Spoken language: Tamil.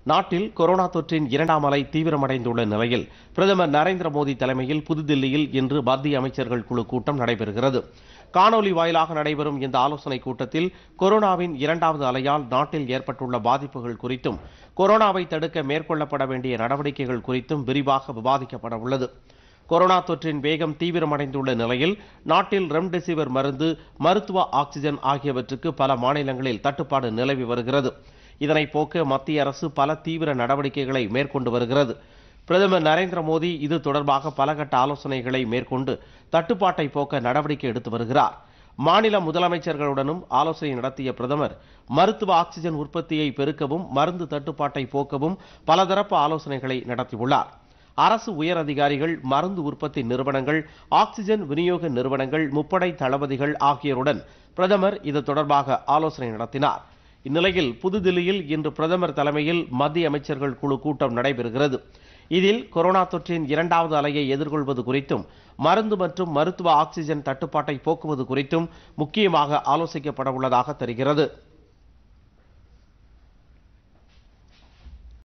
நாட்டில் கொரோனா தொற்றின் இரண்டாம் அலை தீவிரமடைந்துள்ள நிலையில் பிரதமர் நரேந்திர மோடி தலைமையில் புதுதில்லியில் இன்று மத்திய அமைச்சர்கள் குழு கூட்டம் நடைபெறுகிறது. காணொலி வாயிலாக நடைபெறும் இந்த ஆலோசனைக் கூட்டத்தில் கொரோனாவின் இரண்டாவது அலையால் நாட்டில் ஏற்பட்டுள்ள பாதிப்புகள் குறித்தும் கொரோனாவை தடுக்க மேற்கொள்ளப்பட வேண்டிய நடவடிக்கைகள் குறித்தும் விரிவாக விவாதிக்கப்பட உள்ளது. கொரோனா தொற்றின் வேகம் தீவிரமடைந்துள்ள நிலையில் நாட்டில் ரெம்டெசிவிர் மருந்து, மருத்துவ ஆக்சிஜன் ஆகியவற்றுக்கு பல மாநிலங்களில் தட்டுப்பாடு நிலவி வருகிறது. இதனை போக்க மத்திய அரசு பல தீவிர நடவடிக்கைகளை மேற்கொண்டு வருகிறது. பிரதமர் நரேந்திர மோடி இது தொடர்பாக பலகட்ட ஆலோசனைகளை மேற்கொண்டு தட்டுப்பாட்டை போக்க நடவடிக்கை எடுத்து வருகிறார். மாநில முதலமைச்சர்களுடனும் ஆலோசனை நடத்திய பிரதமர் மருத்துவ ஆக்சிஜன் உற்பத்தியை பெருக்கவும் மருந்து தட்டுப்பாட்டை போக்கவும் பலதரப்பு ஆலோசனைகளை நடத்தியுள்ளார். அரசு உயர் அதிகாரிகள், மருந்து உற்பத்தி நிறுவனங்கள், ஆக்சிஜன் விநியோக நிறுவனங்கள், முப்படை தளபதிகள் ஆகியோருடன் பிரதமர் இது தொடர்பாக ஆலோசனை நடத்தினார். இந்நிலையில் புதுதில்லியில் இன்று பிரதமர் தலைமையில் மத்திய அமைச்சர்கள் குழு கூட்டம் நடைபெறுகிறது. இதில் கொரோனா தொற்றின் இரண்டாவது அலையை எதிர்கொள்வது குறித்தும் மருந்து மற்றும் மருத்துவ ஆக்சிஜன் தட்டுப்பாட்டை போக்குவது குறித்தும் முக்கியமாக ஆலோசிக்கப்பட உள்ளதாக தெரிகிறது.